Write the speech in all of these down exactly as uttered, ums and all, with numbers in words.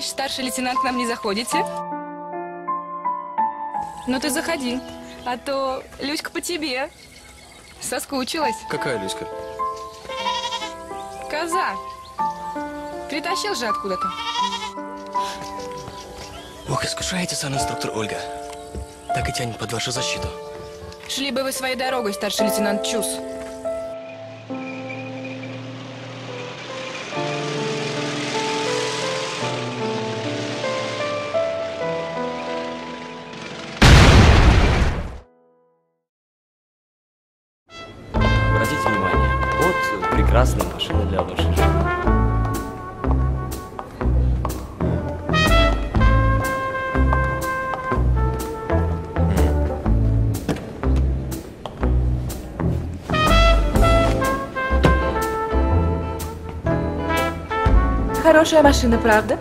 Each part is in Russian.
товарищ старший лейтенант, к нам не заходите? Ну ты заходи, а то Люська по тебе соскучилась. Какая Люська? Коза. Притащил же откуда-то. Ох, искушаете, сан-инструктор Ольга. Так и тянет под вашу защиту. Шли бы вы своей дорогой, старший лейтенант Чус. Обратите внимание, вот прекрасная машина для вашей жизни. Хорошая машина, правда?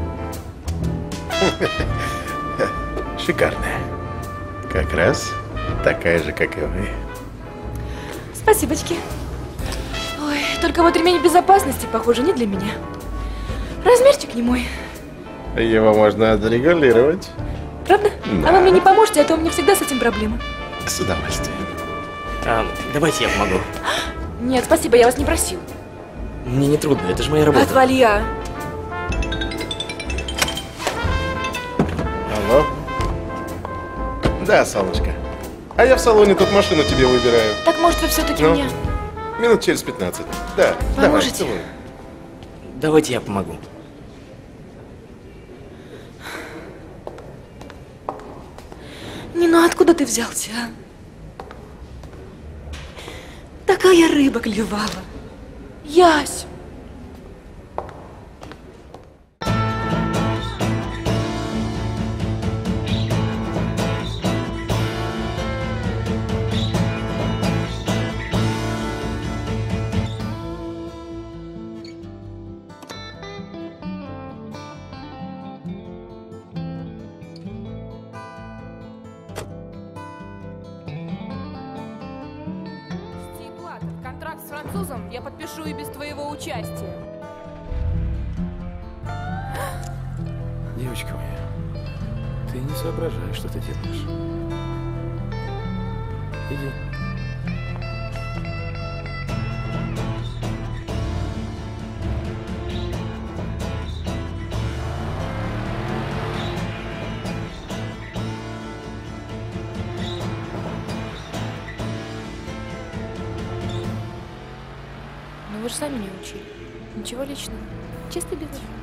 Шикарная. Как раз такая же, как и вы. Спасибочки. Ой, только вот ремень безопасности, похоже, не для меня. Размерчик не мой. Его можно отрегулировать. Правда? Да. А вы мне не поможете, а то у меня всегда с этим проблема. С удовольствием. А, давайте я помогу. Нет, спасибо, я вас не просил. Мне не трудно, это же моя работа. Отвали, а. Алло? Да, солнышко. А я в салоне тут машину тебе выбираю. Так, может, вы все-таки Ну? мне... Минут через пятнадцать. Да, Поможете? давай, целуй. Давайте я помогу. Не, ну откуда ты взялся, а? Такая рыба клевала. Ясь. Контракт с французом я подпишу и без твоего участия. Девочка моя, ты не соображаешь, что ты делаешь. Иди. Ну вы же сами не учили. Ничего личного. Чистый бизнес.